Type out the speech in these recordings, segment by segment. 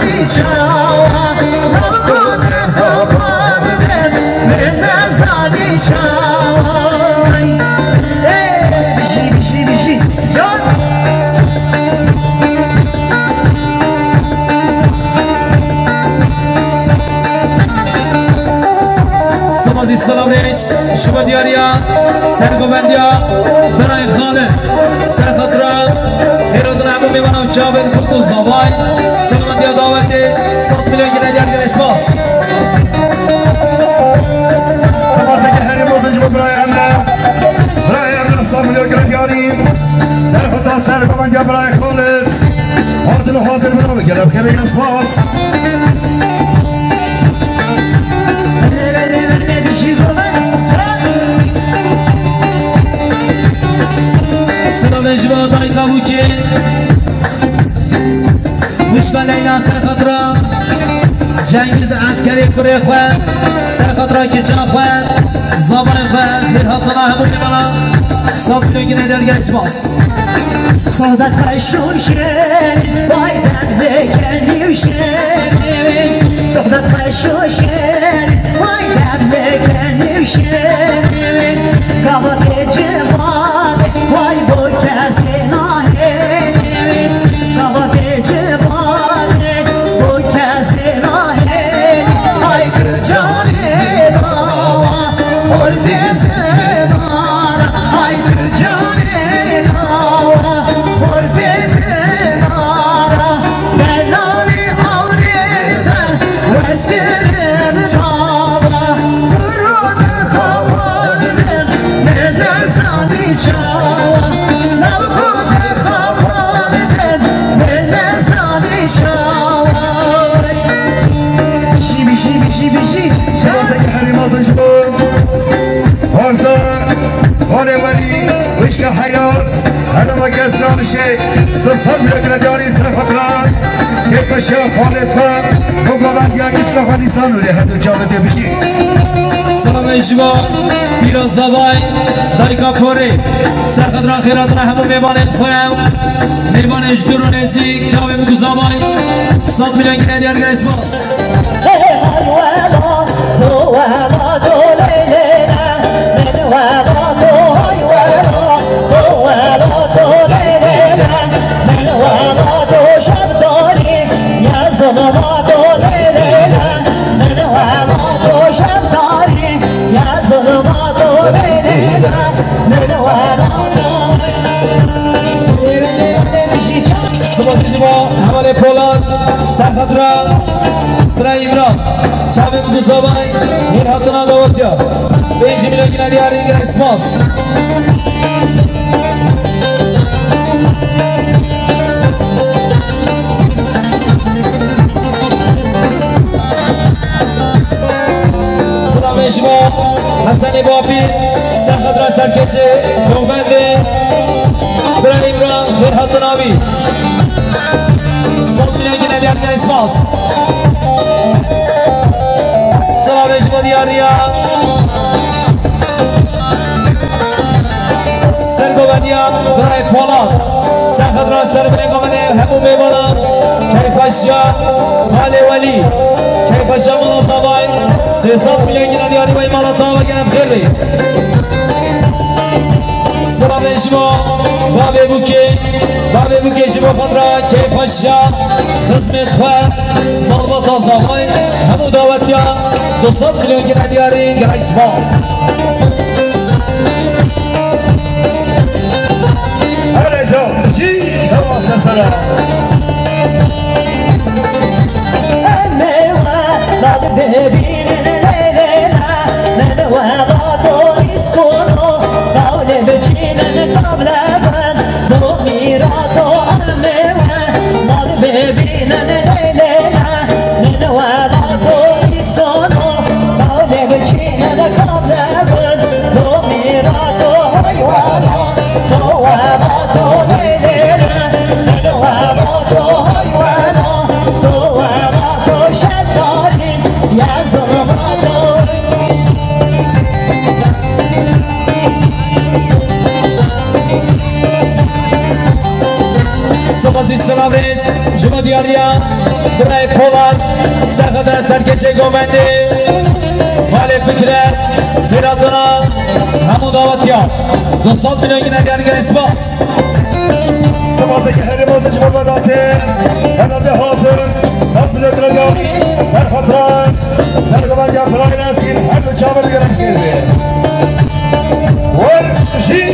سلام رئیس شما دیاریا سرگوبندیا برای خاله سرخطرا هیرودن همون میمانم چاوید کلتو زوای سلامندیا داوتی 100 میلیون گیره دیار گره اسپاس سپاس اگر هری موزن جبو برای امره 100 میلیون گیره دیاریم سرخطرا سرگوبندیا برای خالص آردن حاضر برای بگرم که بگرم اسپاس نجوا دای قبوکی مشکل لیلا سرخطرا جنگیز عسکری کره خواه سرخطرا کچا خواه زبان خواه برهاتنا همون میمانا 100 میلیون گینه درگه اسپاس صادت خشوشن بایدن بکنیوشن صادت خشوشن بایدن بکنیوشن قوات جوان وای بو کسی ناهی قوات جوان بو کسی ناهی ای کجانی داوا خورده زنارا ای کجانی داوا خورده زنارا بلانی آوریدن وزگرم جاوا برون خوابانم ننزانی جاوا نبخود خوابانم ننزانی جاوا بیشی سپاس اگر هری موزن جبو آرزا خانه ولی وشک حیات هنو ما گز نامشه 200 میلیون گیره دیاری سرخطرا که کشه خالد کن مقابل یا کچکا خانی سانوری هدو جامده بشی سلام شما پیروز زبای دایکا پوری سرخطرا خیراتنا همون میمانه خویم میمانش درو نزیک چاوی مگو زبای 100 میلیون گینه دیارگه اسپاس حواله پولاد سرخطرا برای ایمران چاوید گزابای این حتنا داورتیا 5 میلیون گینه دیاری گره اسپاس سلام شما حسن بابی سرخطرا سرکش کوبنده برای ایمران این حتنا بی 100 میلیون گینه دیار گره اسپاس سلام شما دیاریا سرگوبندیا برای پولاد سرخطرا سربنه گامنه همون میمانم کیفاشیا حال ولی کیفاشیا مناصبای 300 میلیون گینه دیاری با ایمانات ها و گنم خیر بید سلام شما بابه بوکی شما خطرا کیفاشیا خزمت خواه مغبط آزاوای همون دعوتیا 200 میلیون گینه دیاری گره اسپاس هره جا چی؟ نواز سلام بعد ببینن لیلا من وضعتو اسکنو دولة بچینن قبل من دو میراتو عمه بعد ببینن لیلا من وضعتو اسکنو دولة بچینن قبل من دو میراتو حیوانا دو وضعتو لیلا من وضعتو حیوانا دو وضعتو شداری یا ظلماتو سپاسی سلام رئیس شما دیاریا برای پولاد سرخطرت سرکشه گومنده خالی فکره پیرادنا همون دعوتی ها 200 میلیون گنگرگر اسپاس سپاسه که هر بازش مباداته هنده حاضر سر میلیون سرخطرت سرگومندی ها پرای نسکین هر دو چاول گرم کرده ورشید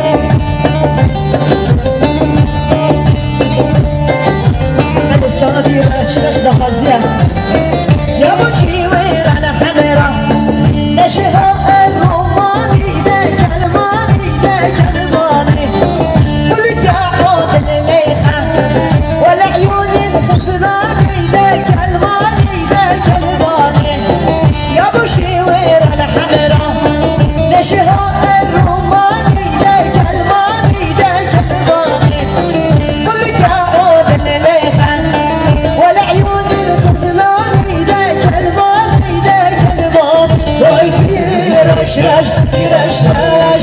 السنة دي رشرش دخزية يا بوشي وير على حمرة نشها الرماني ده كلماني ده كلماني ولك عود الليخة ولا عيون الخزلاني ده كلماني ده كلماني يا بوشي وير على حمرة نشها الرماني ده كلماني ده كلماني ولك عود الليخة ولا عيون الخزلاني ده كلماني ده كلماني وي يرش رش يرش رش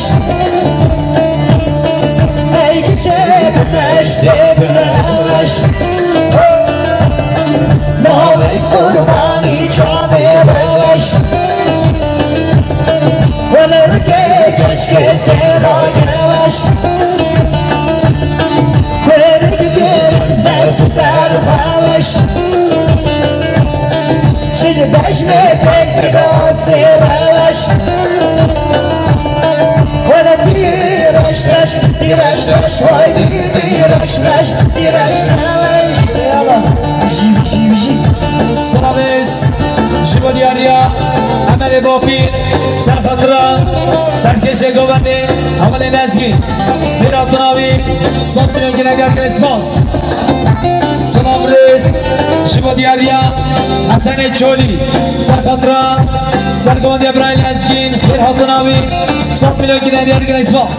اي كتاب مش تبرش نهاري قرباني شعبي بوش ولا ركيكش كسر راجوش بس سرفاوش شل بشمتك براسي روش ولا بيرشرش بيرشرش واي بيرشرش بيرشرش يلا بيجي سلامس شما دیاریا عمل باپی سرخطرا سرکشه گوونده عمل نزگی پیرادناوی 100 میلیون گنگرگر اسپاس سلام رس شما دیاریا حسن چولی سرخطرا سرگوندی ابراهیل نزگین پیرادناوی 100 میلیون گنگرگر اسپاس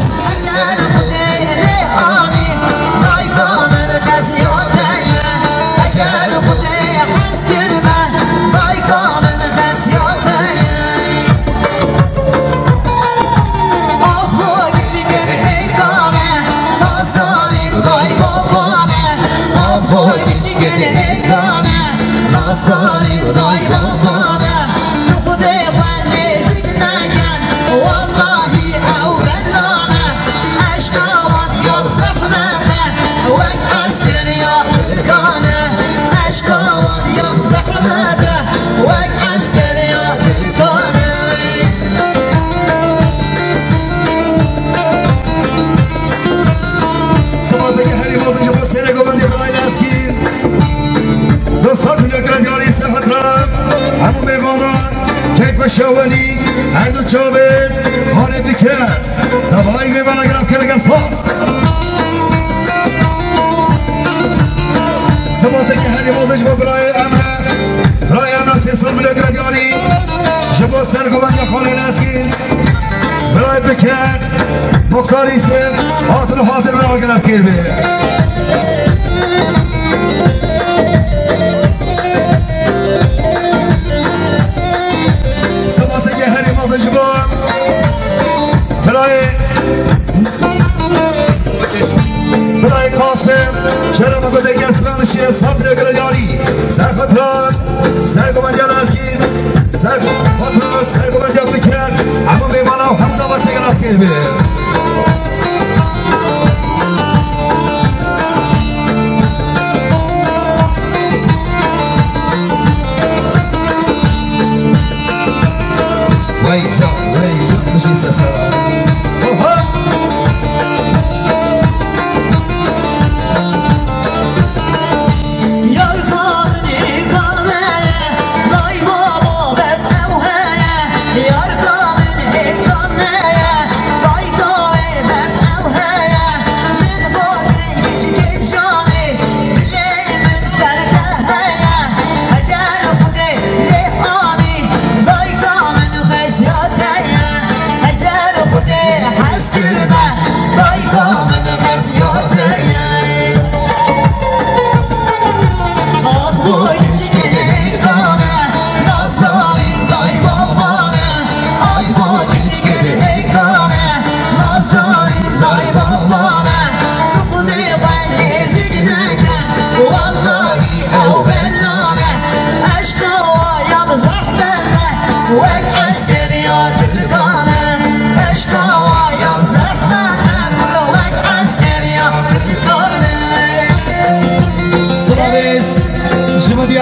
شوالی هر دو چابت حال بکرد دوایی میبانا گرم که بگم سپاس سپاسه که هری بازش با برای امه 300 میلیون گردیاری جبا سرگوبند خانه نسکین برای بکرد مختاری سب آتل حاضر برای گرم کرده برای قاسم شرم گوده گس بانشی سب نگردیاری سرخطران سرگومندیان ازگین سرخطران سرگومندیان بکرن اما بیمانا و هم نواسه گرفت کرده ویجا بشین سسران Yar kamın hey kanaya, bay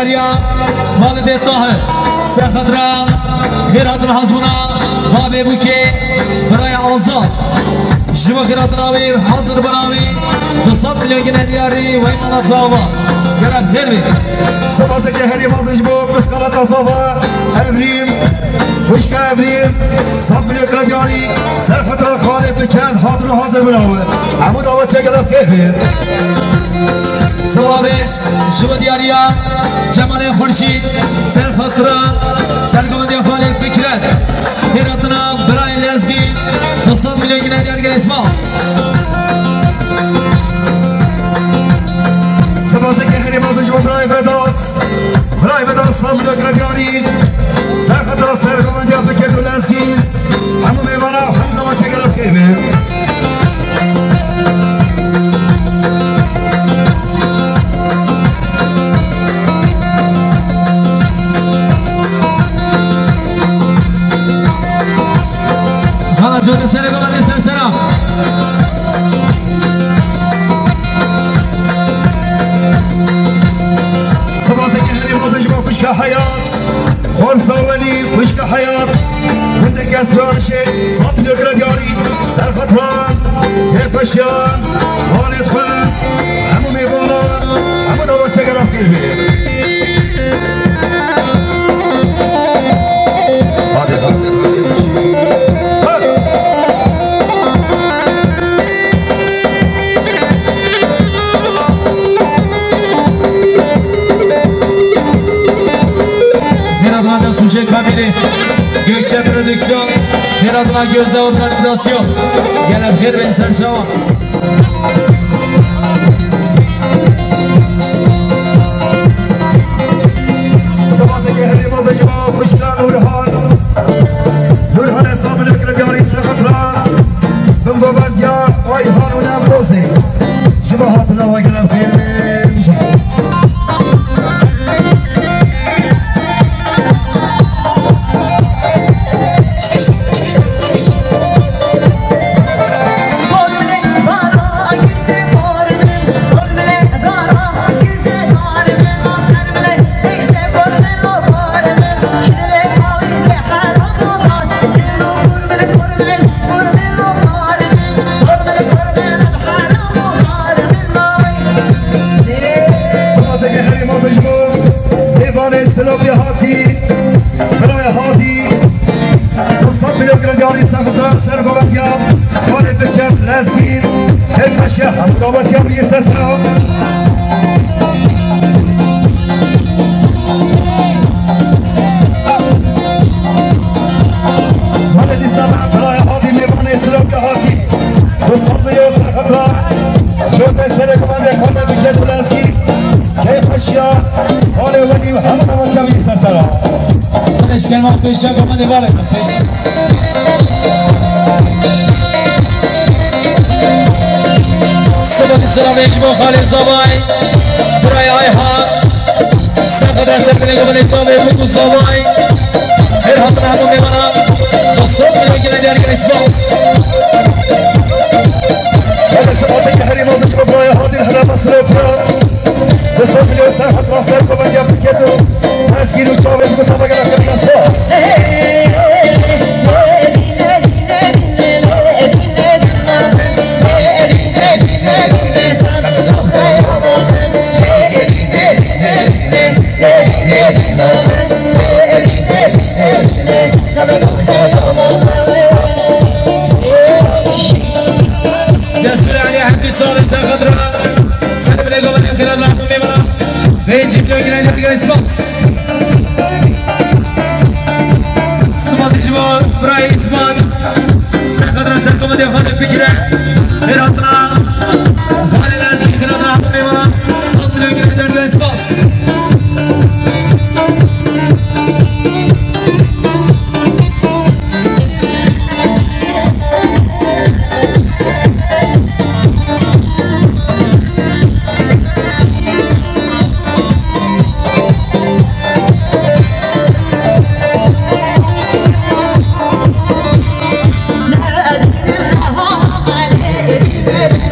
دیاریا خالد طاهر سرخدرا خیرات الحزونا بابی بوکه برای آزاد شما خیرات ناوی حاضر بناوی 200 میلیون دیاری و ایمان زاوا گرم خیر بید سپاس که هری بازش بود بسکالت اصابه افریم خوشک افریم 100 میلیون کلگانی سرخدرا خالد فکرد حاضر و حاضر بناوه همو دعوت چه گرم خیر بید سلامس شما دیاریا جمال خورشید سرخطرا سرگومندی خالد فکرت خیراتنا برای لزگی 200 میلیون دیار گل اسماس سپاس که هری بازش بود برای بدات 100 میلیون کلگانی سرخدرا سرگومندی فکرت و لزگی همو میبانه هم دعوت چه گرم خیر بید جوده سر گومنده سرسرم سپاس که هری بازش با خوشک حیات خورسا ولی خوشک حیات کنده گسران شه 100 میلیون کلگانی سرخطران هپشیان خالد خان همو میبانا همو دعوت چه گرم خیر بید Sujet kabini Gökçe Prodüksiyon her adına gözde organizasyon Gelip her ben serçava Sabahı gehri bozacı bağ kuşka Nurhan hesabı lökle gari sekatra Ben goben ya Ayhan u Nevrozi Jiba hatına ve gelen filmmiş دعوت يا ابني استسلام ولدي سبع فلا يحاضي ميبان اسلام كهاتي بالصبر يوصل خطرة شوت السنة كمان يكون بكلت ولاسكي كيف اشياء هولي ولي وحمد دعوت يا ابني استسلام ليش كلمة فيشة كمان يبالك فيشة سبت السلام يجبو خالد زباي براي عيها سقدر سبني قبل جامي فوق زباي هر هطنا همو ميمانا تصوب من وجه نديار كان اسماس هذا سباسي كهري موزج براي هادي الهرم اسروفيا بصوت اليوسف هطنا سركو من يفكدو تسكينو جامي فوق زباي كان اسماس دستور علي حجي صالح سرخدرا سلم لكم من يمكن أن نعطوا ميمنا بيجيب لو يمكن أن يبقى إسماس سماس الجمهور براي إسماس سرخدرا سركم من يفعل الفكرة هراتنا خالي لازم يمكن أن نعطوا ميمنا صوت لو يمكن أن يبقى إسماس لا أدري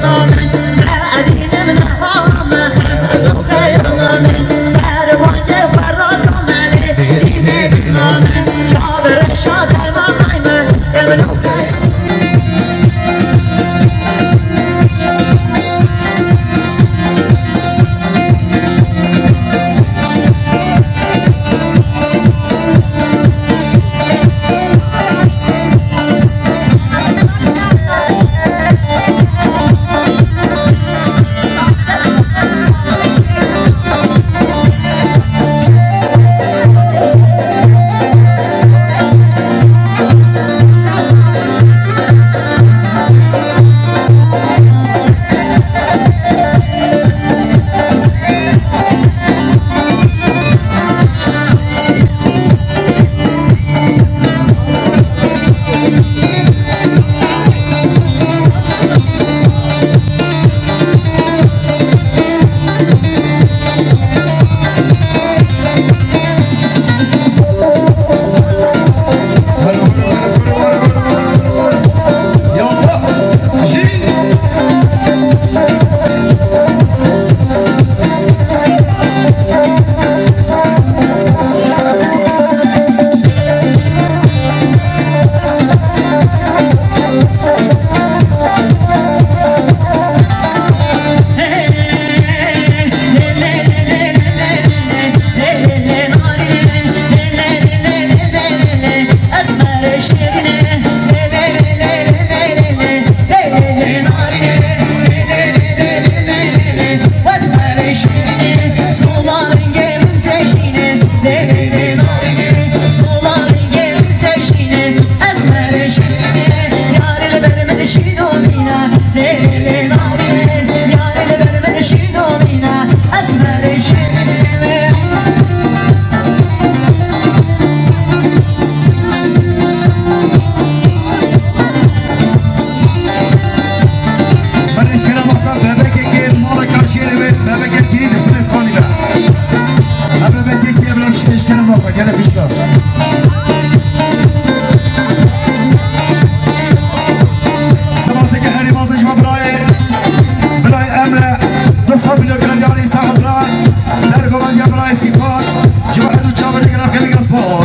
پیش کنم بابا گله پیش کن سماسه که هری بازش ما برای امره دو سابیلو گلدیانی ساخت را سرگوان یا برای سیپات جوه دو چاوه نگرم که میگرس باز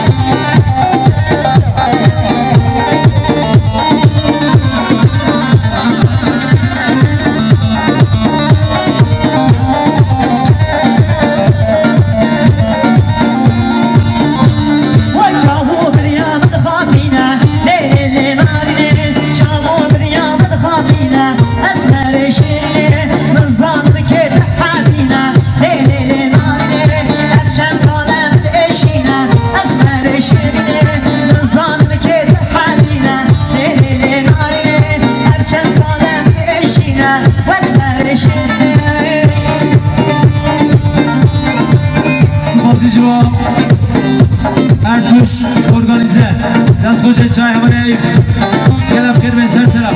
ارتوش ارگانیزه دست خوش چای همه گلف خیر به سر سلام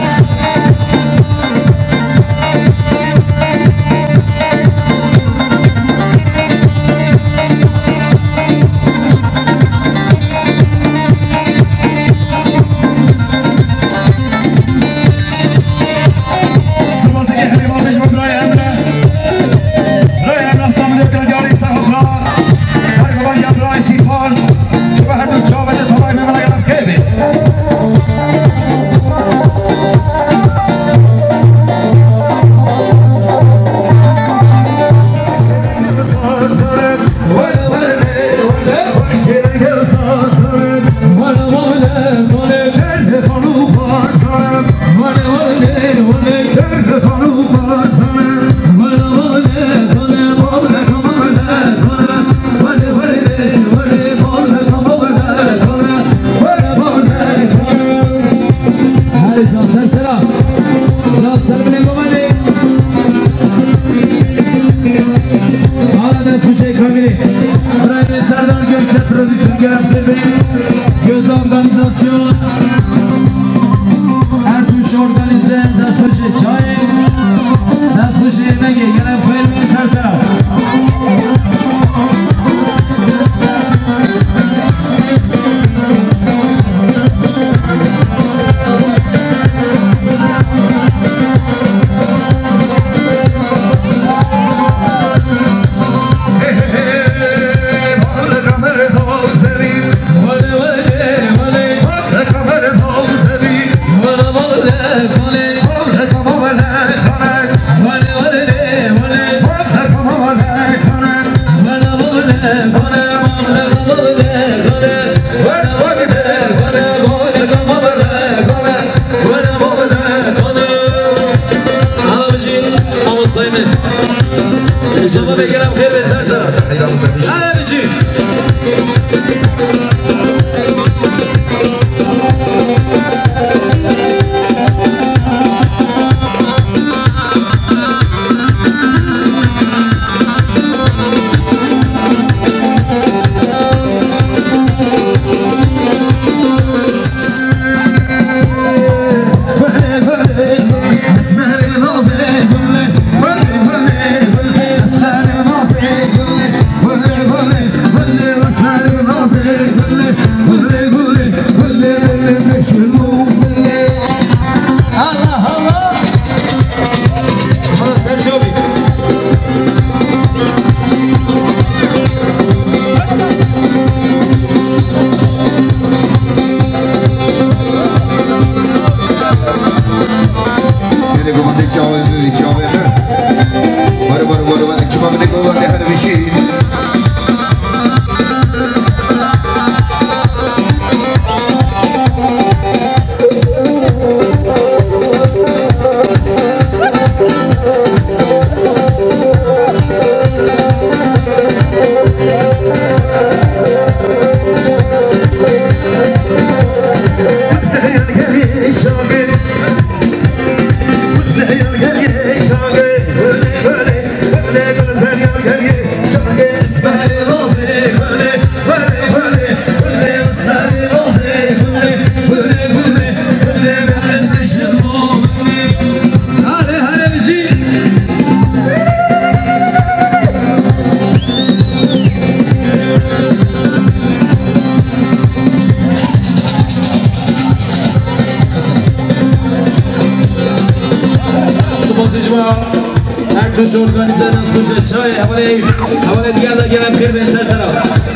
دوش ارگانیزه دوش چای حواله دیگر دا گرم خیر به سر سرا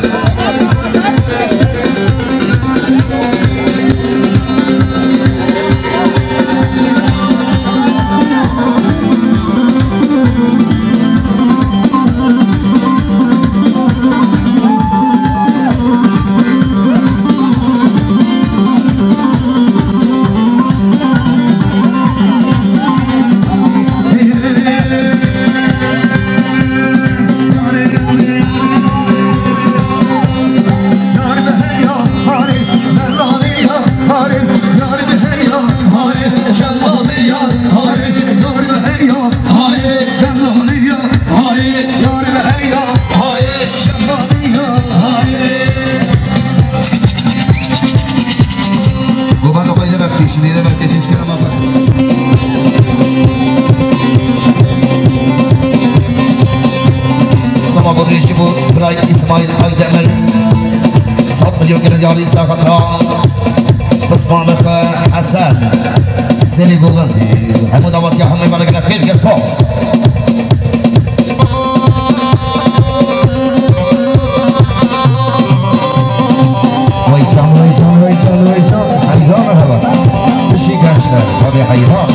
اسماعیل آیدمر 100 میلیون گرندیاری ساخت تصمیم حسن زنی گوگندی همون دعوتی همه بالا گرد خیلی از پاس ویچان حیران هوا بشی گشتر همی حیران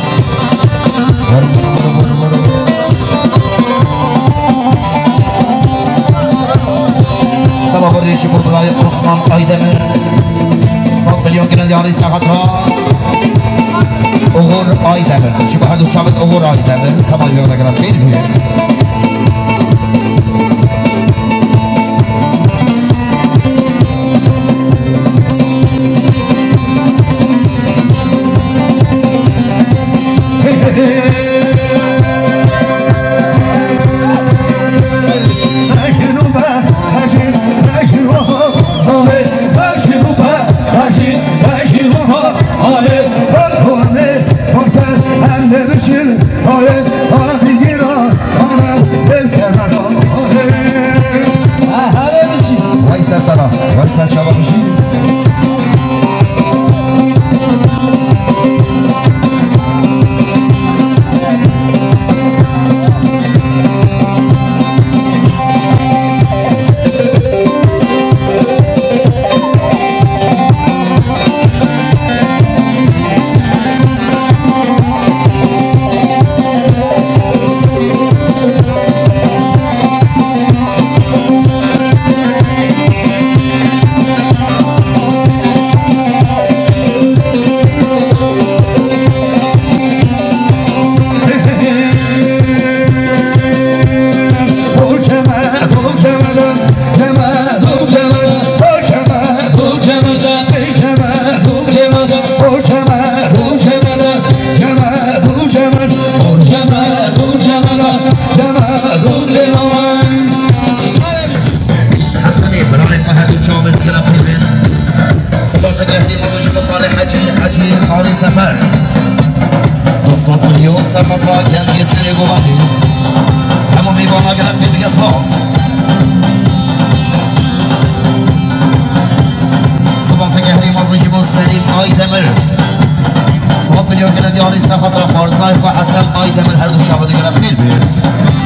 سبب ریشی برای عثمان آیدمر 100 میلیون گرندیاری ساخت اغور آیدمر که به هر دو شابت اغور آیدمر کمال بیاده گرد خیلی بیاده سفر 200 میلیون سفر را گنجی سری گوهندی همون میبانا گرم بیدی از باز سپاس گهری مازوشی با سلیم آیدمر 100 میلیون گرندی آنی سخط را فارزای و حسن آیدمر هر دو شابه گرم خیل بیر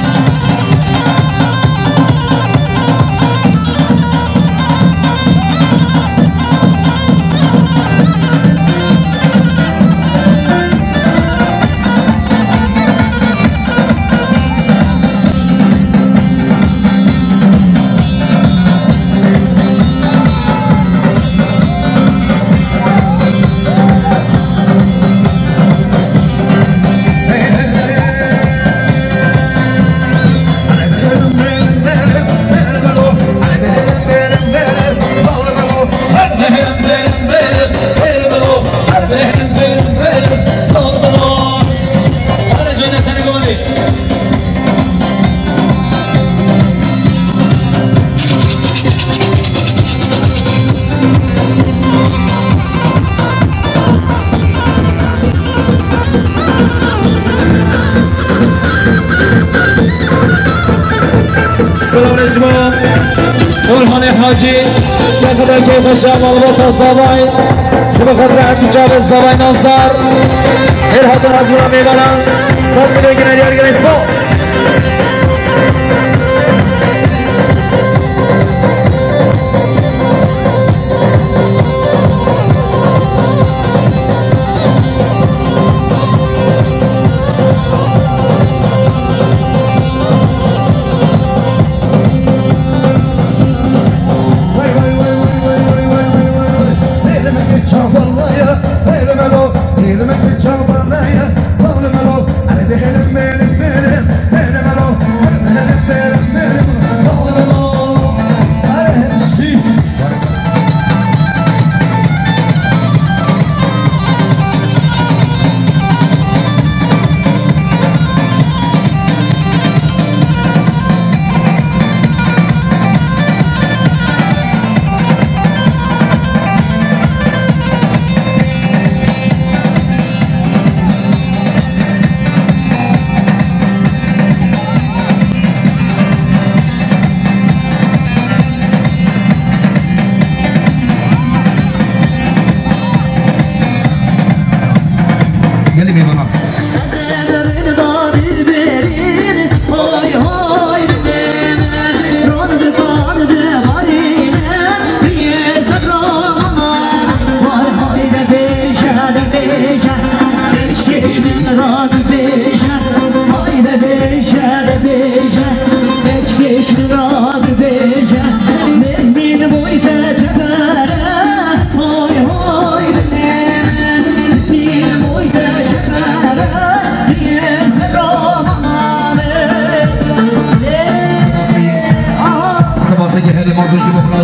سلام شما نورخان حاجی سخدر که خوشم آلبات زبای شما خاطر حمید جابر زبای نازدار خیر حاضر از برا میبرم 100 میلیون گرندیار گرایس باس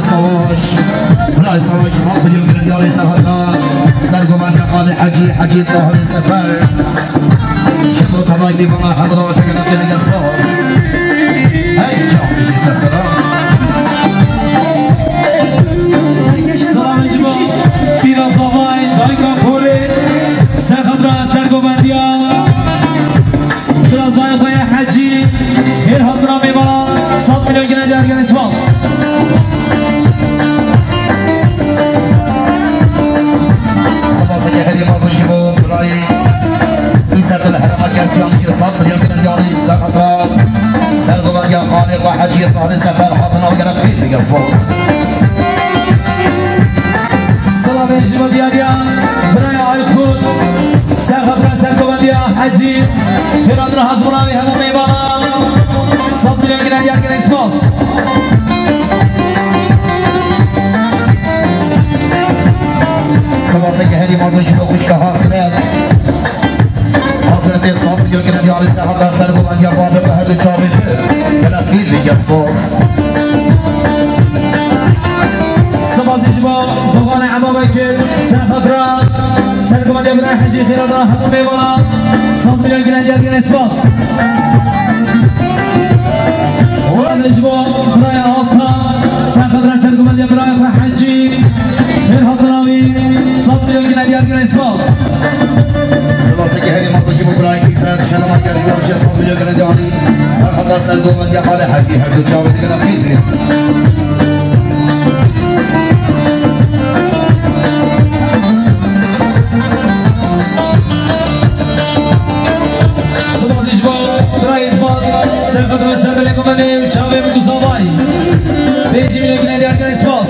سواش برای سواش صاف اليوم من ديال سفر سرگومند خالد حجی طاهر سفر شکر تمام دیوان حضرات کنار کنار ساز هی جام بشی سلام سلام جمع پیراز آوائی دایگا پوری سرخدرا سرگومندیا پیرازای خواه حجی هر حضرا میبالا 100 میلیون گنه درگن اسواس سپاس که خیلی مازن شبو برای ایسات الحرم کسی همشی 100 میلیون گنه دیاری سرخدرا سرگومندیا خالق و حجی طاهر سفر حاطنا و گرم خیلی میگه اسواس سلام جمع دیاریان برای آیکود سرخدرا سرگومندیا حجی پیرادرا حضرانوی همون میبالا 100 میلیون گنه درگن اسواس سپاس که هری مازن شما خوشگاه حاصلت حاصلت 100 میلیون گنه دیاری سرخدرا سرگومندیا بابه به هر دو چاوه گرم خیلی میگه اسواس سپاس جمع بغان عمامه که سرخدرا سرگومندیا برای حجی پیرادرا همون میبالا 100 میلیون گنه درگن اسواس سلام جمع برای آتا سرخدرا سرگومندیا برای حجی پیرادراوی 100 میلیون گنه درگن اسواس سپاس که هری مازن شما برای ایسات شلما کسی همشی 100 میلیون گنه دیاری سرخدرا سرگومندیا خالد حجی هر دو چاوه گرم خیلی سرخدرا سرگومندیا چاوه بگوزاوای 5 میلیون گنه درگن اسواس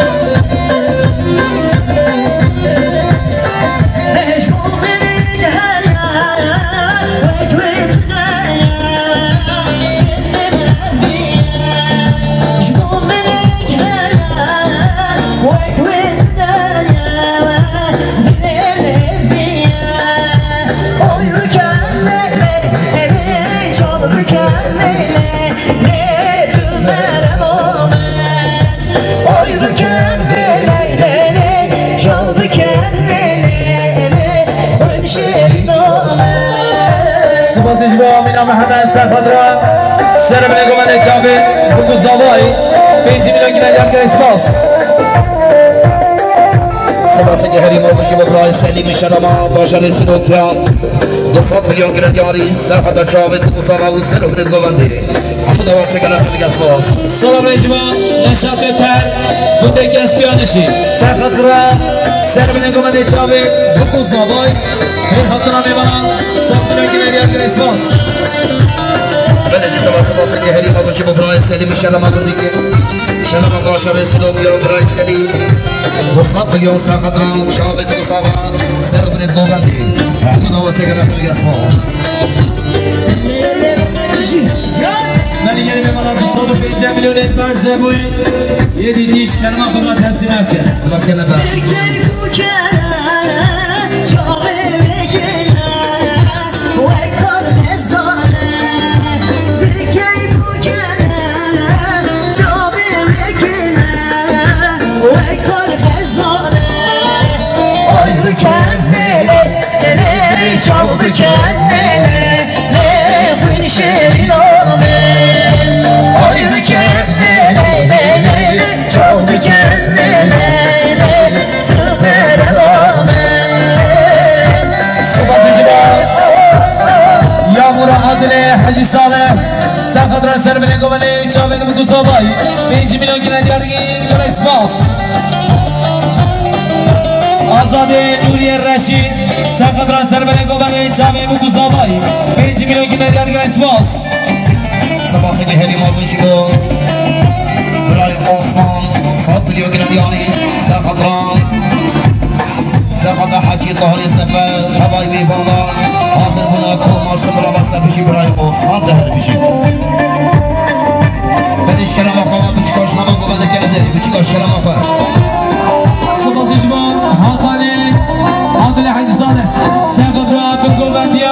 سپاس جوا مینا محمد سرخدرا سرگومندیا چاوه بگوزاوای 5 میلیون گنه درگن اسواس سپاس که هری مازن شما برای سلیم شلما باشر سلوکیا 200 میلیون گنه دیاری سرخدرا چاوه بگوزاوا و سرگومندیا همون دوات گرم خیلی اسواس سلام جوا نشاط تر بوده گس پیانشی سرخدرا سرگومندیا چاوه بگوزاوای پیرادرا میبالا 100 میلیون گنه درگن اسواس بلدی سپاس که هری مازن شما برای سلیم شلما گندی که شلما باشر سلوکیا برای سلیم 200 میلیون سرخدرا چاوه بگوزاوا سرگومندیا همون دوات گرم خیلی اسواس من یعنی به مالا 205 میلیون برزه بوی یه دیدیش کلمه خود را تصمیم کرد لکن بخش حجی صالح سرخدرا سرگومندیا چاوه بگوزاوای 5 میلیون گنه درگن اسواس آزاده نوری رشید سرخدرا سرگومندیا چاوه بگوزاوای 5 میلیون گنه درگن اسواس سپاس که هری مازن شما برای عثمان 100 میلیون گنه دیاری سرخدرا حجی طاهر سفر هوای میبالا حاضر بنا کوما سمرا بسته بشی برای عثمان دهر بشی بدش کلام آقا بچکاش نما گوبنده کرده بچکاش کلام آقا سپاس جوان حاطانی عبدالله حجی صالح سرخدرا سرگومندیا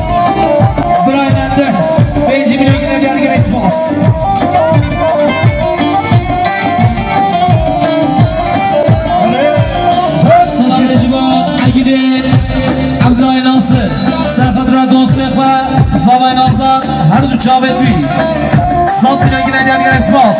برای ننده 5 میلیون گنه درگن اسواس اسماس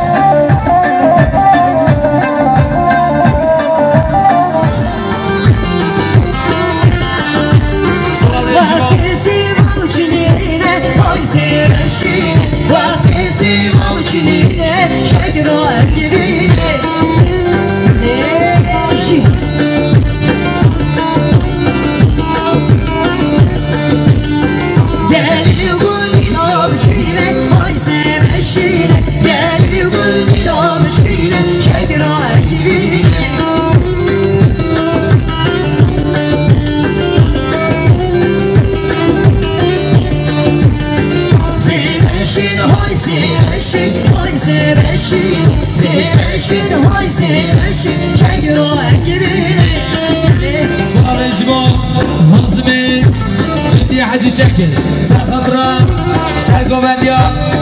حجي شكل سرخطرة سرقوبنديا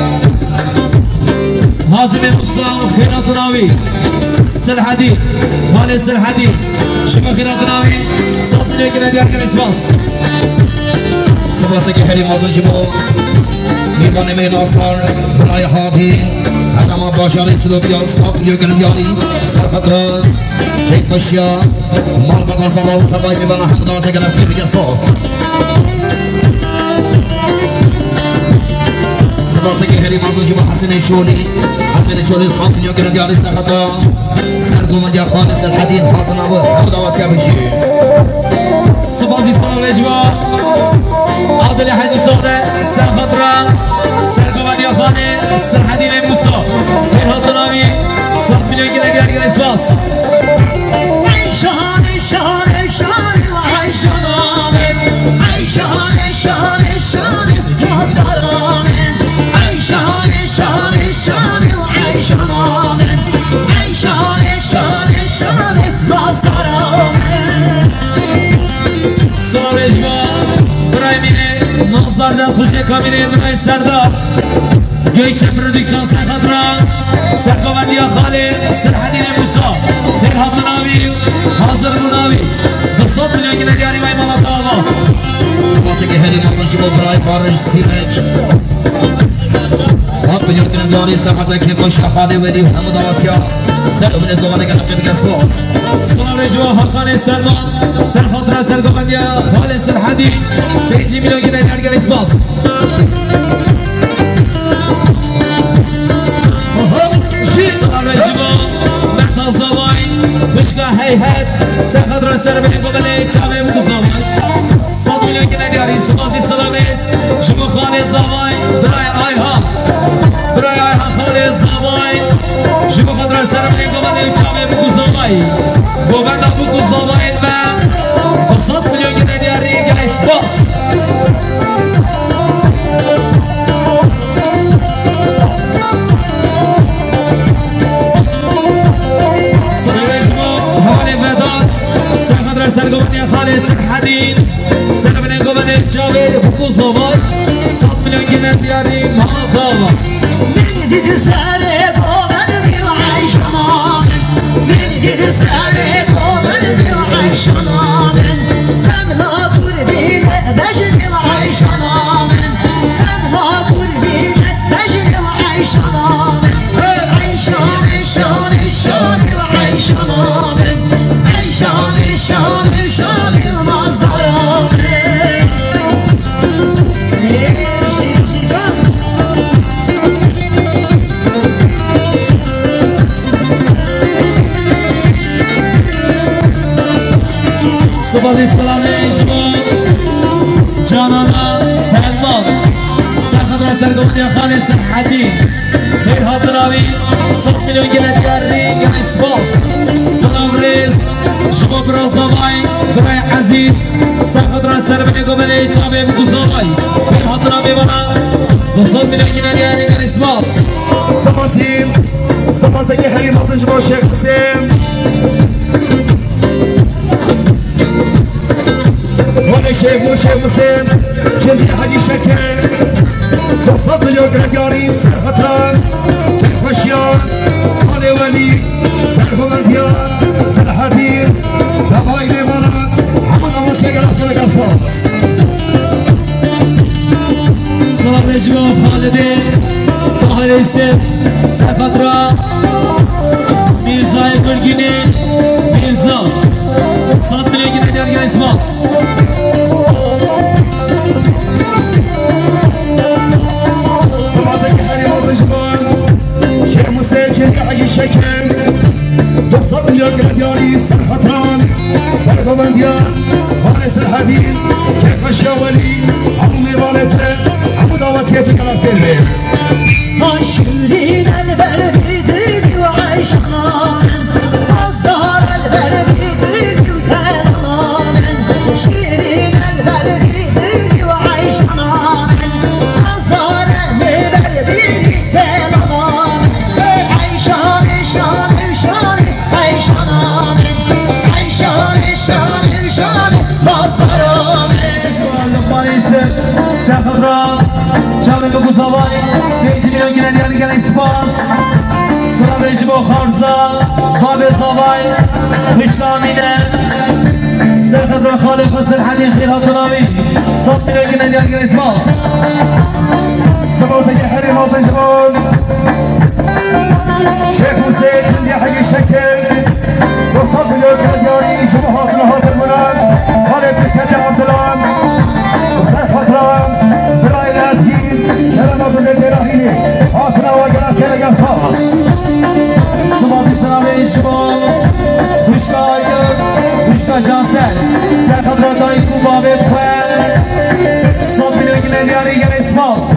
هازم مصطفى خيرات ناوي سرحدي خالد سرحدي شباب خيرات ناوي صوت ليك نديار كريسماس سباسك خيري موضوع جبو ميبان من أصدار براي حاضي أنا ما باشاري سلوبيا صوت ليك ندياري سرخطرة شيك بشيا مال بطا صباو تباي ميبان حمدان تقلب كيف جسوس سباسك خيري موضوع جبو حسن شولي صوت ليك ندياري سرخطرة سرقومنديا خالص الحديد حاطنا وحوضا واتيابشي سباسي سلام لجوا عادل حاجي صوته سرخطرة سرقومنديا خالص الحديد موسى غير هضرامي صوت مليون كده ديار كده سباس عيشان Nazlardan Suşe Kabine Emre Serdar Gökçe Prodüksiyon Serkadra Serkovendiya Halil Serhadine Musa Derhatlı Navi Hazır Munavi 200 milyon yine diyari ve imam Abdallah Sabası ki heli mazın şibo Bray Barış Sinek 7 milyon yine diyari Serhat'a Kepa Şahade Veli Hamud Avatya Serkovendiya Doğan'a gelip bir gaspoz Salam Recua Hakan Selman Serkadra Serkovendiya Halil Serhadi 2 milyon yine diyari gel ismaz Salam Recua Mehtan Zavay Bışka Heyhet Serkadra Serbeyi Koveli Çave Mukuzavay 100 milyon yine diyari Sıbazı Salamis Şubu Halil Zavay Bray Ayhan Halil Zavay Şubu Kadra Serbeyi Koveli Çave Mukuzavay Govenda Mukuzavay'ın ve 100 milyon yine diyari gel ismaz سرقدر سرقوبنديا خالد سرحدين سربني قوبنديا جاوي بكو صوبات 100 milyon yine diyari Malatava Beni dedi sare kovandırıyor Ayşan'a Beni dedi sare kovandırıyor Ayşan'a Femla kurdile beşidim Ayşan'a Femla kurdile beşidim Ayşan'a Ayşan Ayşan'a Şan Yılmazlarım Sıbazı Selam'ı Canana Selman Serkadra Serkavundiya Halil Serhadi Bir Hatıravi 100 milyon yine diyari gel isbaz Salam Reis Şubo Brazavay Bray Aziz Serkadra Serbeyi Koveli Çave Mukuzavay Bir Hatıravi bana 200 milyon yine diyari gel isbaz Sabası ki heli mazın şibo Şeyh Hüseyin Vali Şeyh Hüseyin Cildi Hacı Şeker 200 milyon diyari Serkadra Başyan Ali Veli Serkovendiya Serhadi Davay Mevana Hamad Avatya Gelaklı Gaspoz Salam Recep Halide Tahir رئیس سرخطرا میرزای گلگینی میرزا 100 میلیون گیره دیگر اسماس سمازه که هری مازن جبان شیخ موسیقی چیزی حجی شکن 200 میلیون گیره دیاری سرخطران سرگوبندیا وارث الحديد كيف الشاولي عمي والدته عمو دعوتيته كلام كلمه شيرين البرد يدري وعيشنا أصدار البرد يدري وكلام شيرين البرد يدري وعيشنا أصدار البرد يدري وكلام عيشان شان شان عيشنا عيشان شان شان مصدر سرخطرا جامعه بگوزاوای 5 میلیون گیره دیگر اسپاس سلام رژیم و خارزا خواب زاوای خوشنامینه سرخطرا خالق و سرحدین خیرات نامی 100 میلیون گیره دیگر اسپاس سمازه که هری مازن جبان شیخ موسیقی چیزی حجی شکن 200 میلیون گیره دیاری شبهات لحاظ المنان خالد بکجه عبدالان سرخطران برای نازگین شرم بزرگ راهینی آتنا و گرم که لگن ساز سمازی سلامی شما خوشتا جانسل سرخطرا دایی کوبابه خواه 100 میلیون گیره دیگر اسپاس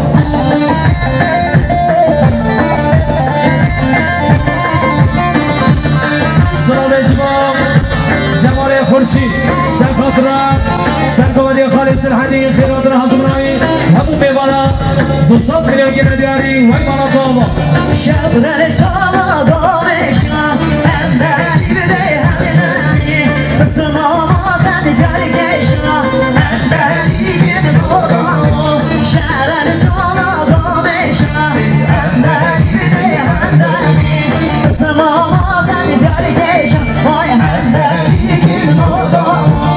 سلام اجماع جمال خورشید سرخطرا سرگوادی خالص الحدی خیرات حضرنامی همون میوانا 200 میلیون گیره دیاری وی مانا زاما شبرر چالا دامشنا اندری بده همینانی سماماتن جرگشنا اندری گیم دورانو شبرر چالا دامشنا اندری بده همینانی سماماتن جرگشنا وای اندری گیم دورانو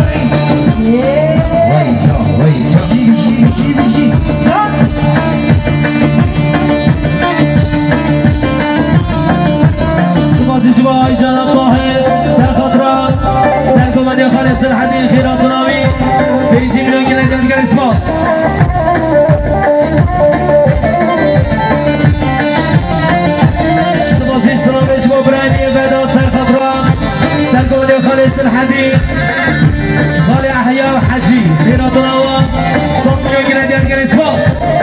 جوای جناب طاهر سرخطرا سرگوادی خالص الحدی خیرات نامی 5 میلیون گیره دیگر اسپاس سمازی سلام اجماع برایمی بداد سرخطرا سرگوادی خالص الحدی خالی احیا حجی خیرات نامی 100 میلیون گیره دیگر اسپاس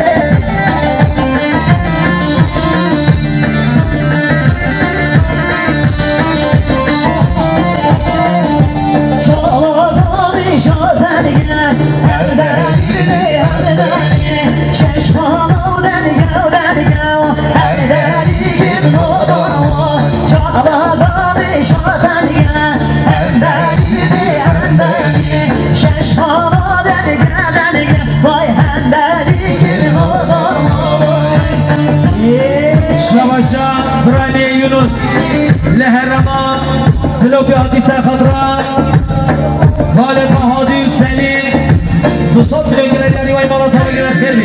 شباشا برايمي يونس لهرما سلوكي هادي سرخطرا خالد هادي وسليم 200 میلیون گیره دیاری وی مالا تا بگیرد خیلی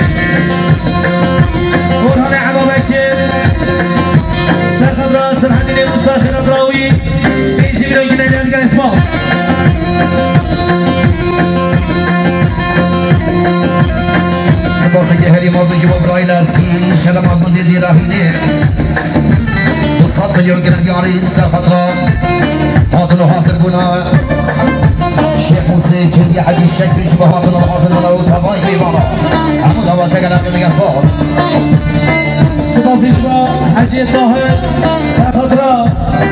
برهان عبابکر سرخطرا سرحدین موسا خیرات راوی 5 میلیون گیره دیاری دیگر اسماس سپاس که هری مازن جبا برای لازگی شلم عبدالله دی راهینه 200 میلیون گیره دیاری سرخطرا حاضر و حاصل بنا شیخ موسیقی چندی حجی شکری شبهات و حاصل بنا و تبایی بیمانا همون دوازه گرم میگه ساز سپاسی شما حجی طاهر سرخطرا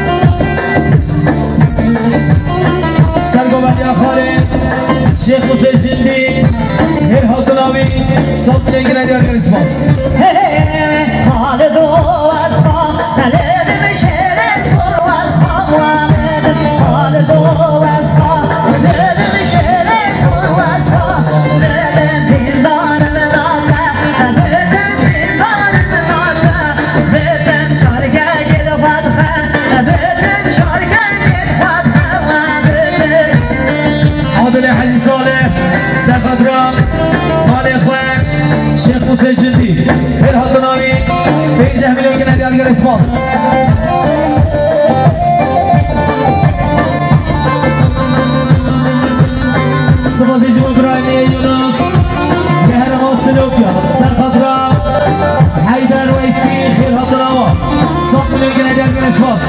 سرگوبندی خالد شیخ موسیقی چندی هرهات نامی 100 میلیون گیره دیگر اسماس خالد و اسقا دلدم شهر سر و اسقا خالد و اسقا دلدم شهر سر و اسقا دلدم بیندار مراتا دلدم بیندار مراتا دلدم شارگه گل فتخه دلدم شارگه گل فتخه دلدم عادل حجی صالح سرخطرا خالق خواه شیخ موسیقی جدی هرهات نامی دیگر اسپاس سبازی جو برای یونس گهر حاصلوکیا سرخطرا حیدر ویسی خیر حضراوا صد میلیون دیگر اسپاس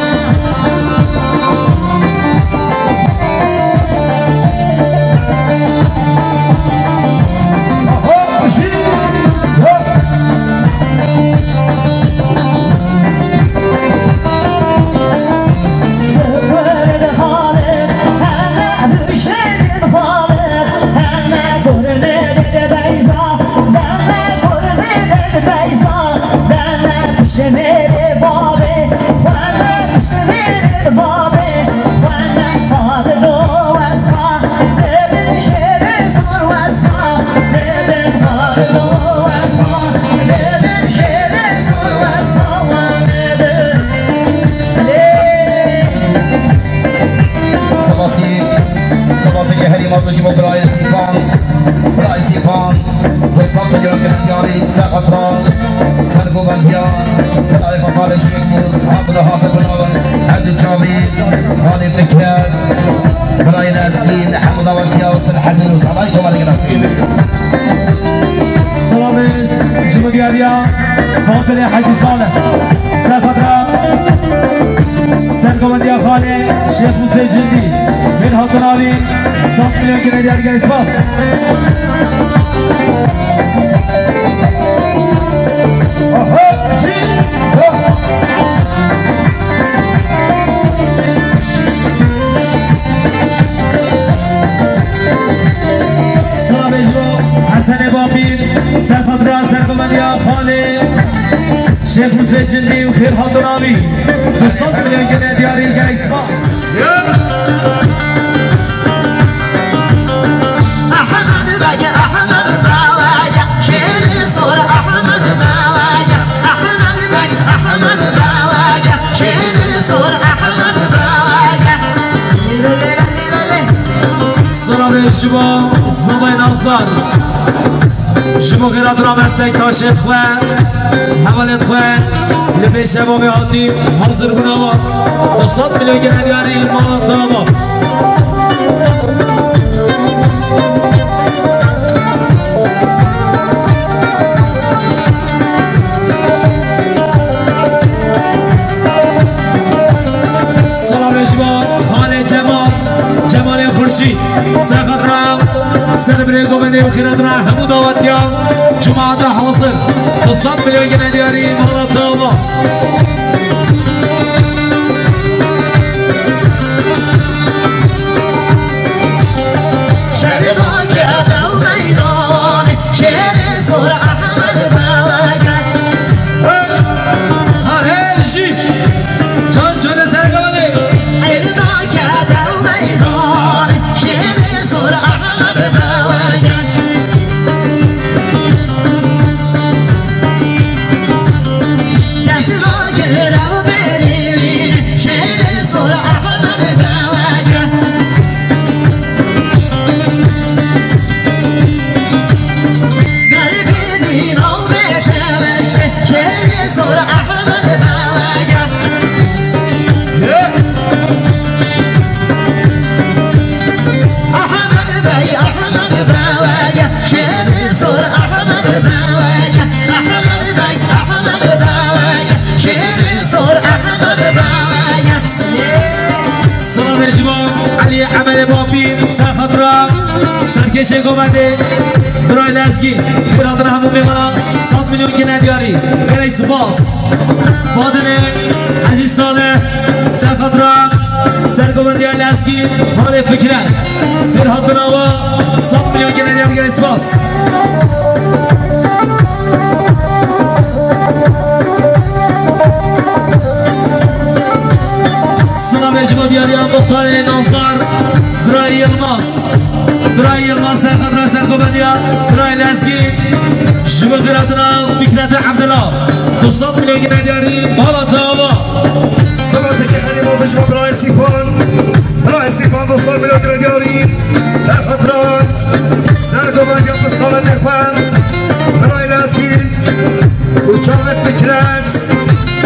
مقبل حجي صالح سفدرا سرقونديا خالي شيخ موسى جندي من هطناوي 100 مليون جنيه ديال اسباس حسن بابين سفدرا سرقونديا خالي شيخ موسى جندي وخير حضرامي 100 مليون جنيه دياري الجايز أحمد باجا أحمد باواجا شيري صور أحمد باواجا أحمد باجا أحمد باواجا شيري صور أحمد باواجا سلام الشباب زنباي نصدر شما غیرت را مستک کاشف خواه حوالت خواه لبه شبابی حاطیم حاضر بنا 200 میلیون گنه دیاری مالا تابا سلام شما حال جمال خورشید سرقت را سر بری گوبنده و خیرات را همو دعوتیان جماعت حاضر 200 میلیون گنه دیاری مالا تابا شهدان جهده و میدان شهر سر احمد باواجا هر شی جان جان سرگوبنده شهدان جهده و میدان شهر سر احمد باواجا دست را گره و بریم شهر سر احمد باواجا عمل بابین سرخطرا سرکشه گوبنده برای لزگی برادر همون میمانا 100 میلیون گنه دیاری برای سپاس فادر حجی صالح سرخطرا سرگوبندی لزگی حال فکرن برهاد بناوا 100 میلیون گنه دیاری برای سپاس سلام شما دیاریان بختار نازدار برای یلماس سرخطرا سرگوبندیا برای لزگی شما خیراتنا فکرت عبدالله 200 میلیون گنه دیاری بالا تاوا سبازی که خیلی موزش با برای سیفان 200 میلیون گنه دیاری سرخطرا سرگوبندیا مسخالت نخوان برای لزگی و چاوت فکرت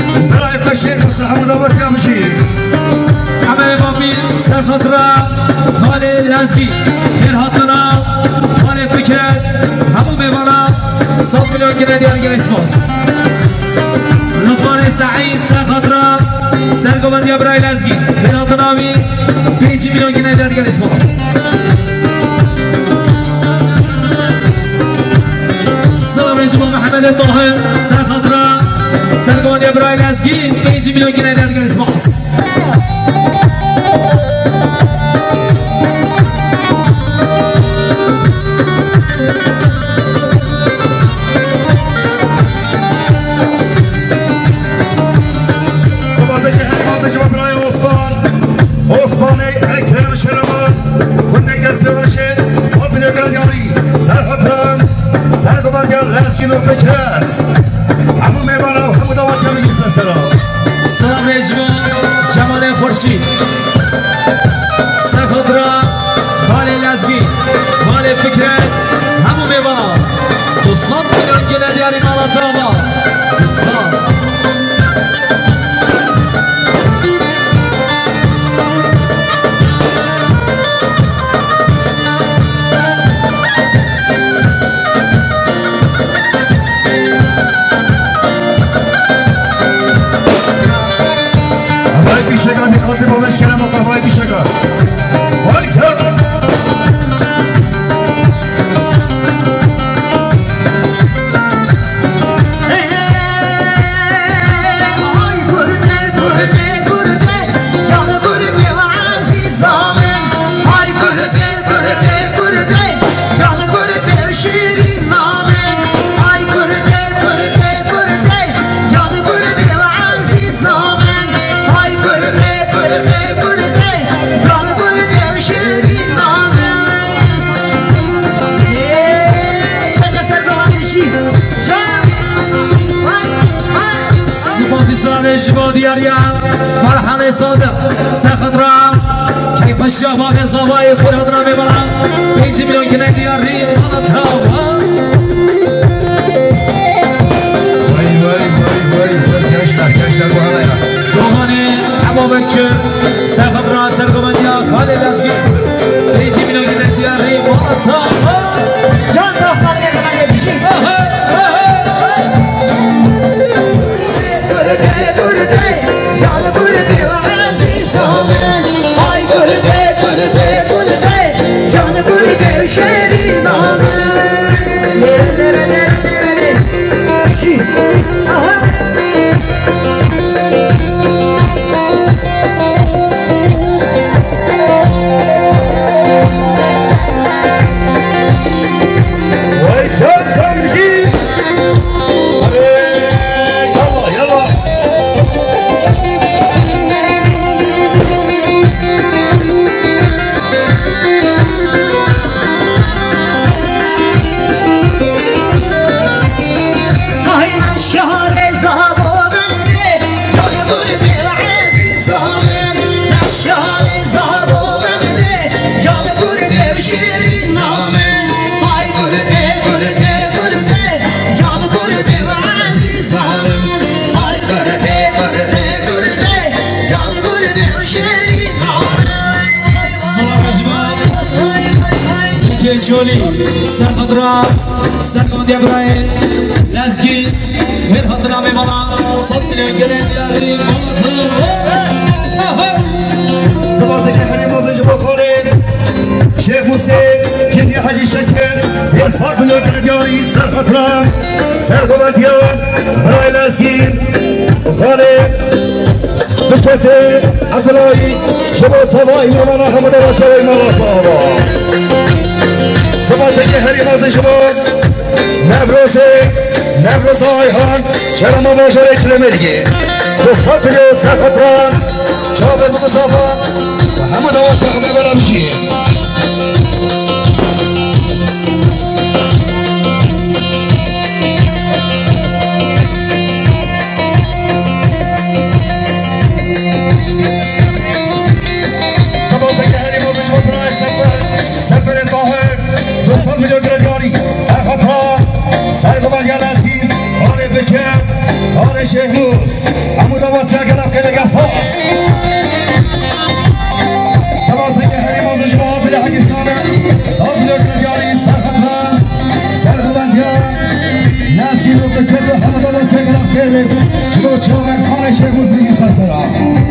شيخ حسن حمود عباس يا مشي همه بابی سرخطرا خاله لزگی هر هاتنا خاله فکرت همون ببانا 100 میلیون که ندیان گل اسماس لطفان سعید سرخطرا سرگوبندی برای لزگی هر هاتناوی 5 میلیون که ندیان گل اسماس سلام رجب محمد طاهر سرخطرا سرگوبندی برای لزگی 5 میلیون که ندیان گل اسماس سلام رجبان جمال خورشید سرخطرا خاله لزگی خاله فکرت همون میبانا 200 میلیون گله دیاری مالات آبا 200 بیشگان میخواست با مشکل مقابای بیشگان وای چه شما دیاریان مرحله صادق سرخطرا که پشیا باقی زوای فراد را میبرن 5 میلیون که ندیاری مالات آبا وای گشتر با همه دوغانی ابوبکر سرخطرا سرگوبندیا خاله لزگی 5 میلیون که ندیاری مالات آبا جان دختر من بشین جان گرده و عزیزم آی گرده جان گرده و شیرینم چی؟ وای چه میشی جولی سرخطرا سرگوبندی برای لزگی هر هاتنا میبانا 100 میلیون گله دیاری سپاس که خیلی موزش بخورید شیخ حسین جدی حجی شکر 300 میلیون گله دیاری سرخطرا سرگوبندیان برای لزگی خاله فکرت عبداللهی شما تمایی میمانا حمد و چوی مالات آبا سپاس که هری مازه شما نبروز آیهان شرم باشره چلمرگی 200 میلیون سرخطران چاپل بگو صافا و همه دوات چرخ میبرم چیه سپاس که هری مازه شما پرای سفر طاهر 200 میلیون گردیاری سرخطران سرگوبندی لزگی آل بکر آل شیخ موس همو داوات گلاب که بگز پاس سبازه که هری موضوع شما بده حجیستانه سال بلوک دیاری سرخطران سرخوبندیان نزگی رو که کرده همو داوات گلاب که بگز جلو چاون خانه شیخ موس بگی سرسرا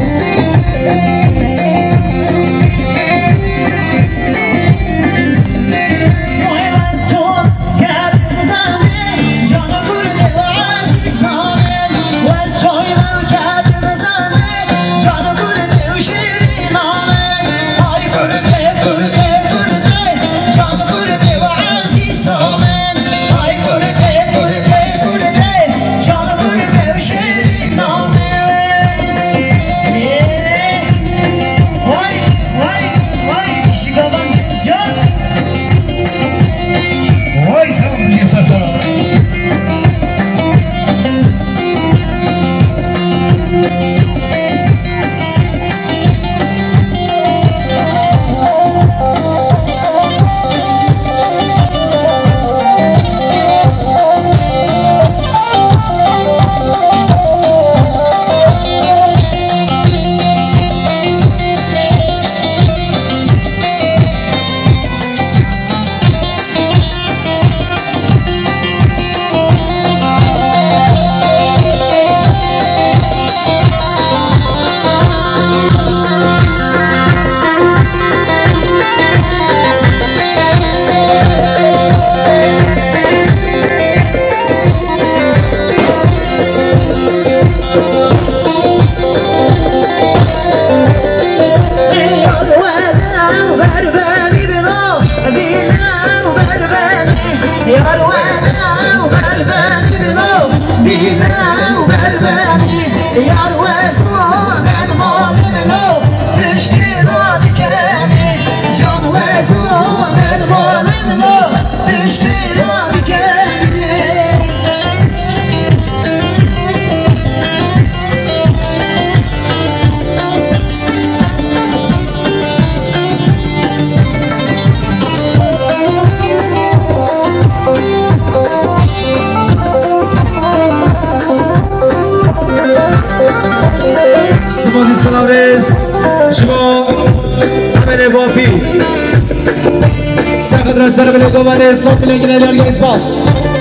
Serve le comandante, sopra le grande larga espaço.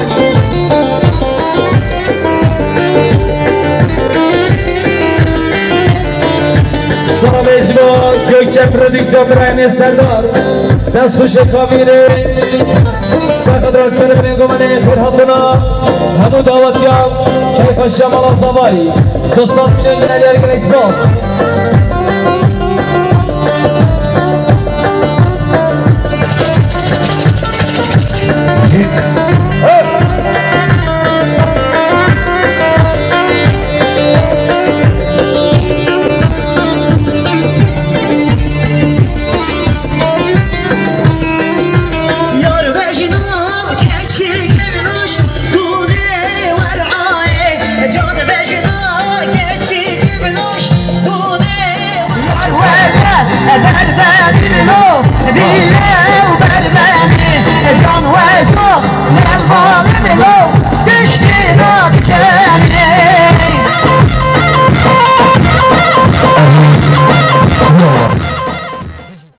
Salve Gökçe Prodüksiyon Brahim Serdar. Ders fuşe kabine. Serve le comandante, Ferhatuna. Hamu davet ya. Keyfa Şamal Zavai. Dostlar bile grande larga espaço. Can we